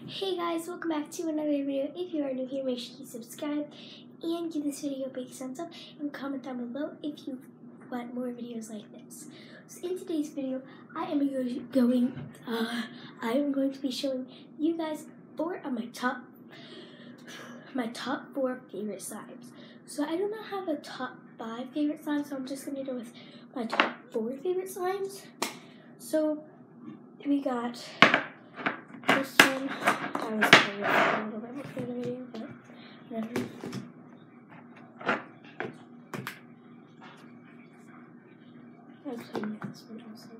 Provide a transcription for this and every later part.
Hey guys, welcome back to another video. If you are new here, make sure to subscribe and give this video a big thumbs up and comment down below if you want more videos like this. So in today's video, I am going to be showing you guys 4 of my top 4 favorite slimes. So I do not have a top 5 favorite slimes, so I'm just gonna go with my top 4 favorite slimes. So we got this one. I was playing with it a little bit before the video, but whatever. I was playing with this one also,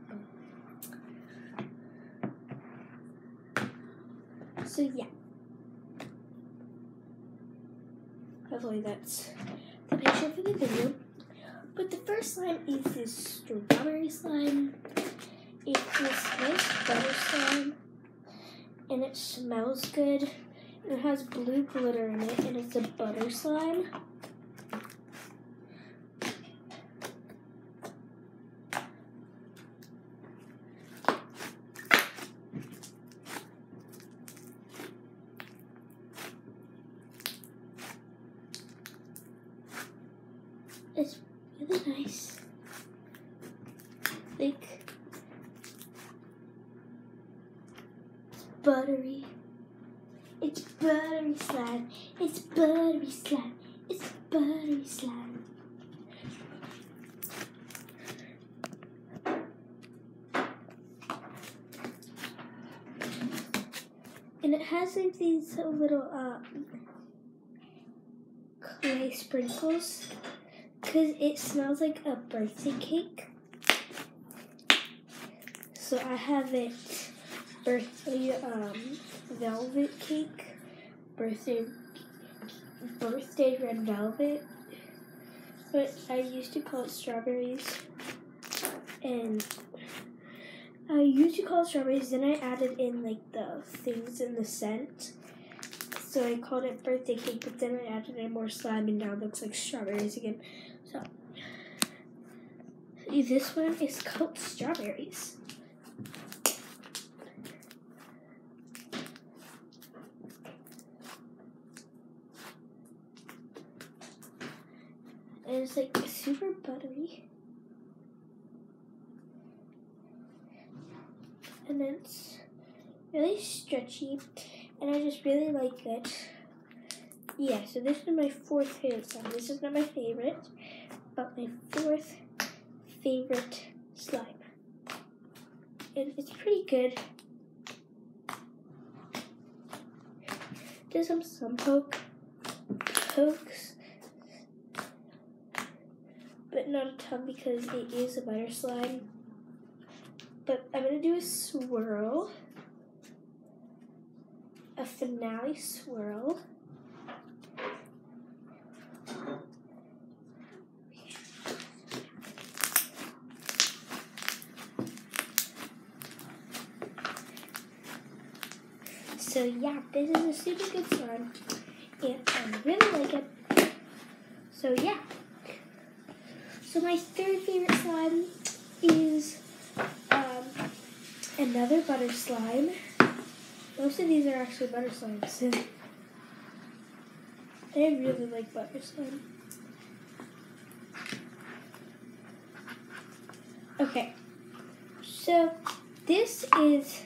but so yeah. Hopefully that's the picture for the video. But the first slime is this strawberry slime. It's this nice butter slime. And it smells good. And it has blue glitter in it, and it's a butter slime. It's really nice. Like, buttery. It's buttery slime. It's buttery slime. It's buttery slime. And it has like these little clay sprinkles because it smells like a birthday cake. So I have it birthday velvet cake, birthday red velvet, but I used to call it strawberries, and then I added in like the things in the scent, so I called it birthday cake, but then I added in more slime, and now it looks like strawberries again. So this one is called strawberries. And it's like super buttery. And it's really stretchy. And I just really like it. Yeah, so this is my 4th favorite slime. This is not my favorite, but my 4th favorite slime. And it's pretty good. Does some pokes. But not a ton because it is a butter slime. But I'm going to do a swirl. A finale swirl. So yeah, this is a super good slime. And I really like it. So yeah. So my 3rd favorite slime is another butter slime. Most of these are actually butter slimes. I really like butter slime. Okay, so this is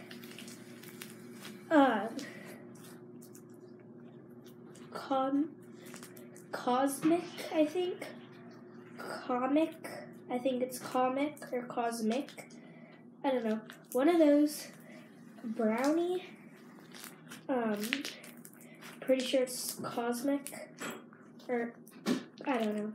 Cosmic, I think. I think it's comic or cosmic. I don't know. One of those. Brownie. Pretty sure it's cosmic. Or, I don't know.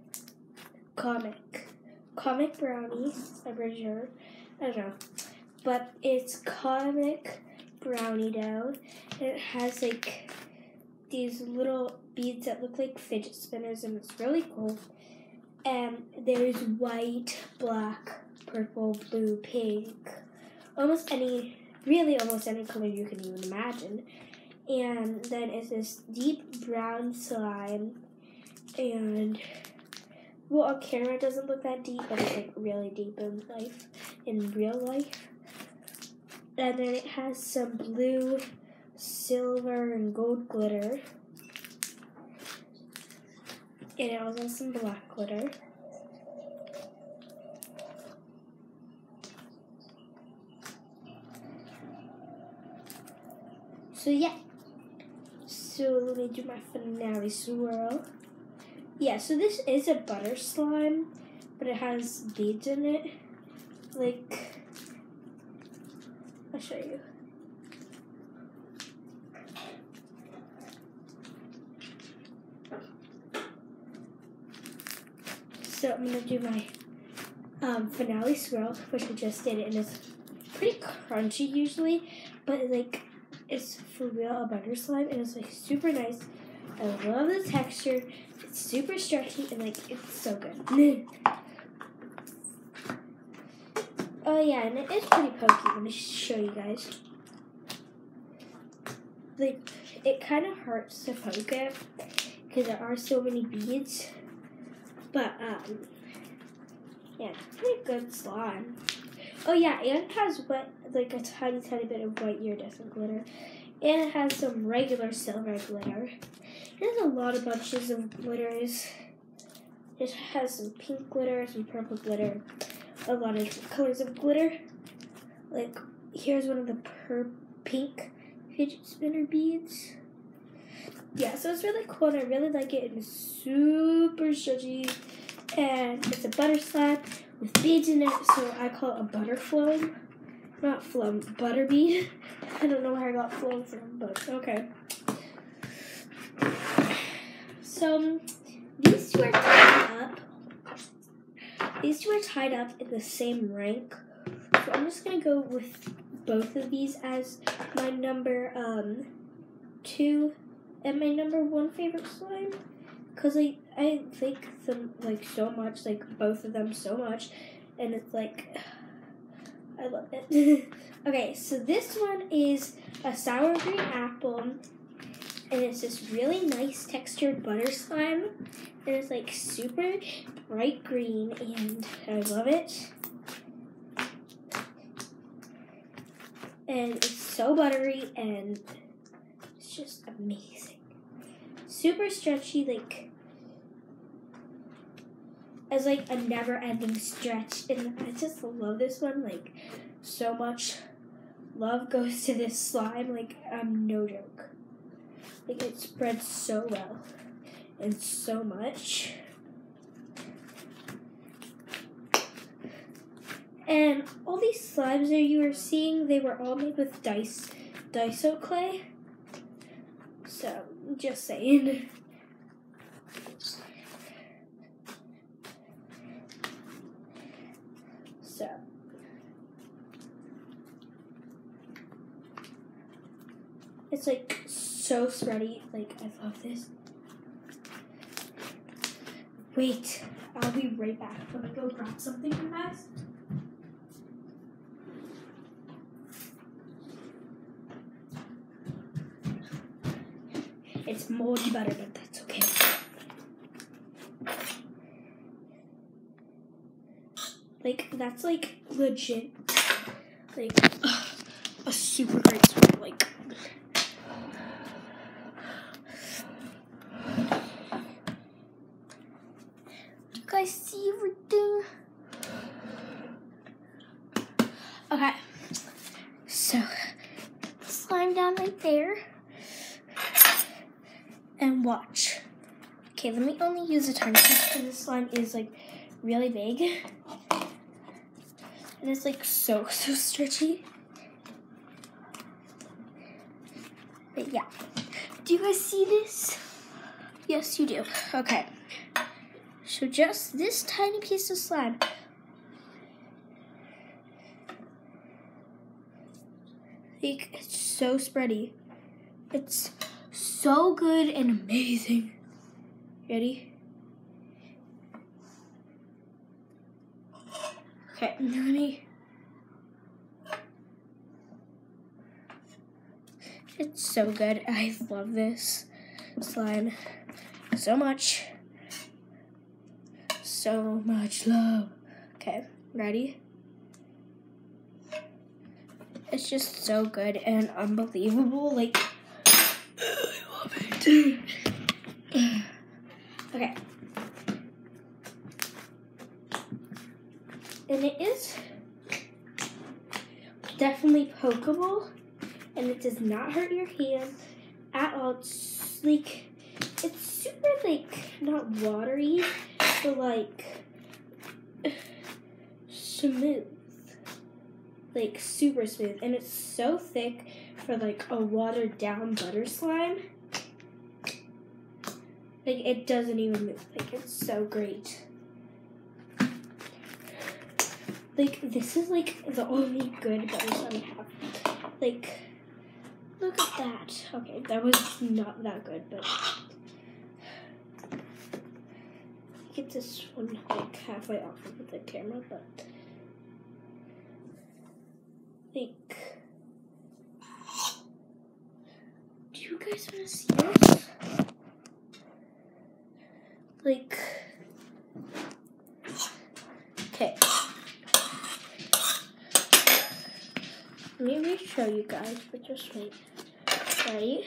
Comic brownie. I'm pretty sure. I don't know. But it's comic brownie dough. And it has like these little beads that look like fidget spinners, and it's really cool. And there's white, black, purple, blue, pink, almost any color you can even imagine. And then it's this deep brown slime, and well, on camera it doesn't look that deep, but it's like really deep in real life. And then it has some blue silver and gold glitter. And it also has some black glitter. So yeah. So let me do my finale swirl. Yeah, so this is a butter slime, but it has beads in it. Like, I'll show you. So I'm gonna do my finale swirl, which I just did, and it's pretty crunchy usually, but like it's for real a butter slime, and it's like super nice. I love the texture. It's super stretchy and like it's so good. Oh yeah, and it is pretty pokey. Let me show you guys. Like it kind of hurts to poke it because there are so many beads. But, yeah, pretty good slime. Oh, yeah, and it has like a tiny, tiny bit of white iridescent glitter. And it has some regular silver glitter. There's a lot of bunches of glitters. It has some pink glitter, some purple glitter, a lot of different colors of glitter. Like, here's one of the pink fidget spinner beads. Yeah, so it's really cool, and I really like it. It's super stretchy, and it's a butter slime with beads in it, so I call it a butter floam. Not floam, butter bead. I don't know where I got floam from, but okay. So, these two are tied up. These two are tied up in the same rank, so I'm just going to go with both of these as my number 2 and my number 1 favorite slime, because I like them like so much, like both of them so much, and it's like I love it. Okay, so this one is a sour green apple, and it's this really nice textured butter slime, and it's like super bright green, and I love it. And it's so buttery, and it's just amazing. Super stretchy, like, as like a never-ending stretch, and I just love this one, like, so much. Love goes to this slime, like, no joke. Like, it spreads so well, and so much. And all these slimes that you were seeing, they were all made with Daiso clay. So, just saying. So, it's like so spready. Like, I love this. Wait, I'll be right back. Let me go grab something for guys. It's moldy butter, but that's okay. Like, that's like legit, like a super great swirl. Like, do you guys see everything? Okay, so slime down right there. And watch. Okay, let me only use a tiny piece because this slime is like really big. And it's like so stretchy. But yeah. Do you guys see this? Yes, you do. Okay. So just this tiny piece of slime. Like, it's so spready. It's so good and amazing. Ready? Okay, let me. It's so good. I love this slime so much. So much love. Okay, ready? It's just so good and unbelievable. Like, I love it. Okay. And it is definitely pokeable, and it does not hurt your hand at all. It's like, it's super like, not watery, but like smooth. Like super smooth. And it's so thick for like a watered down butter slime. Like it doesn't even move. Like it's so great. Like this is like the only good butter slime I have. Like look at that. Okay, that was not that good, but get this one like halfway off of the camera, but like, do you guys want to see this? Like, okay. Let me show you guys, but just wait. Ready?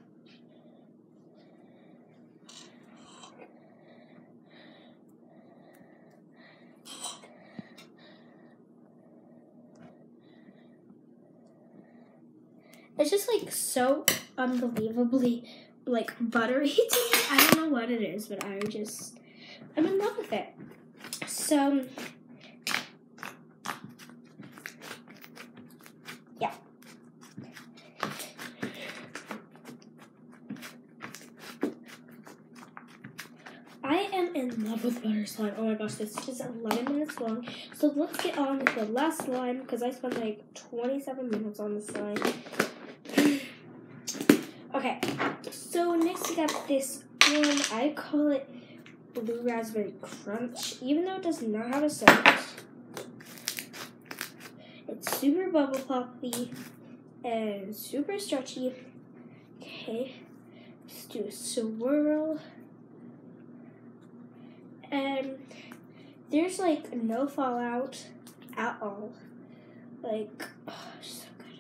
It's just like so unbelievably like buttery to me. I don't know what it is, but I'm in love with it. So yeah. I am in love with butter slime. Oh my gosh, this is 11 minutes long. So let's get on with the last slime because I spent like 27 minutes on the slime. Okay, so next we got this one. I call it Blue Raspberry Crunch, even though it does not have a scent. It's super bubble poppy and super stretchy. Okay, let's do a swirl. And there's like no fallout at all. Like, oh, so good.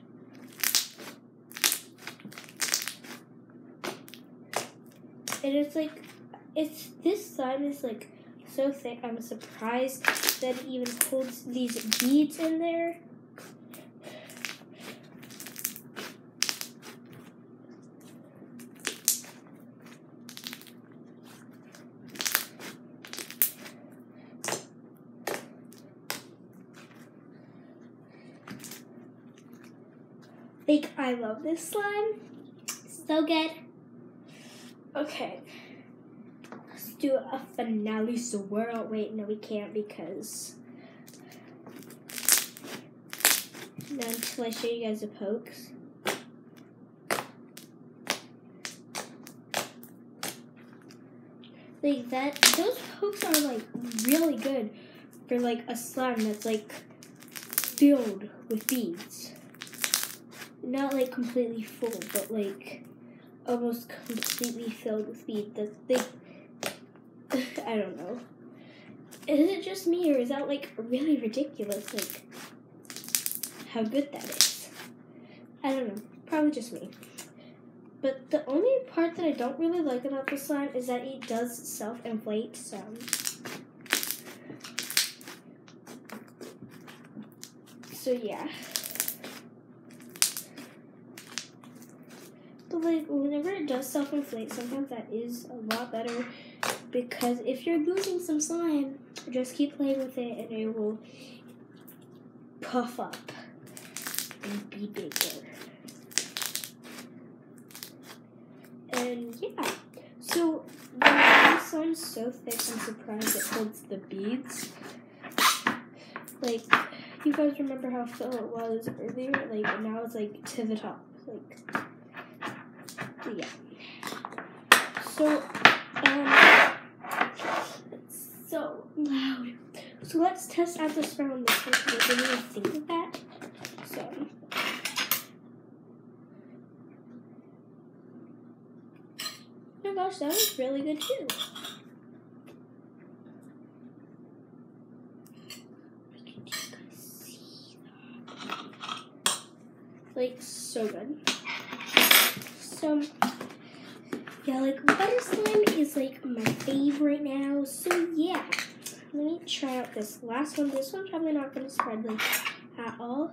And it's like, this slime is like so thick. I'm surprised that it even holds these beads in there. Like, I love this slime. So good. Okay. Let's do a finale swirl. Wait, no, we can't because... Now, until I show you guys the pokes. Like, those pokes are, like, really good for, like, a slime that's, like, filled with beads. Not like completely full, but like almost completely filled with beads. That's like, I don't know. Is it just me or is that like really ridiculous? Like how good that is. I don't know. Probably just me. But the only part that I don't really like about this slime is that it does self-inflate. So yeah. But like whenever it does self-inflate, sometimes that is a lot better because if you're losing some slime, just keep playing with it and it will puff up and be bigger. And yeah, so this slime's so thick, I'm surprised it holds the beads. Like, you guys remember how full it was earlier? Like, now it's like to the top. Like, yeah. So, it's so loud. So let's test out the smell on this one because I didn't even think of that. So, oh my gosh, that was really good too. Like, so good. So, Yeah, like butter slime is like my favorite now. So yeah, let me try out this last one. This one's probably not gonna spread like at all.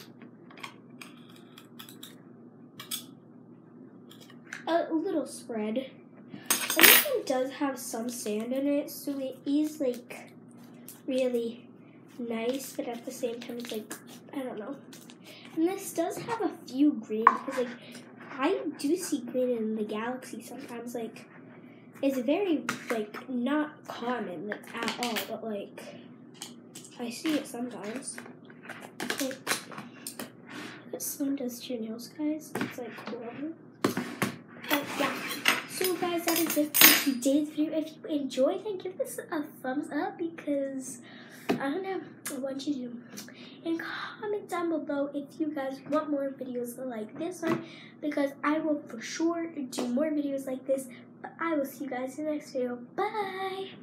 A little spread. And this one does have some sand in it, so it is like really nice, but at the same time it's like, I don't know. And this does have a few green, because like I do see green in the galaxy sometimes. Like it's very like not common like at all, but like I see it sometimes. Like, this one does to your nails, guys. It's like cool. But yeah. So guys, that is it for today's video. If you enjoyed, then give this a thumbs up, because I don't know, I want you to. And comment down below if you guys want more videos like this one, because I will for sure do more videos like this. But I will see you guys in the next video. Bye!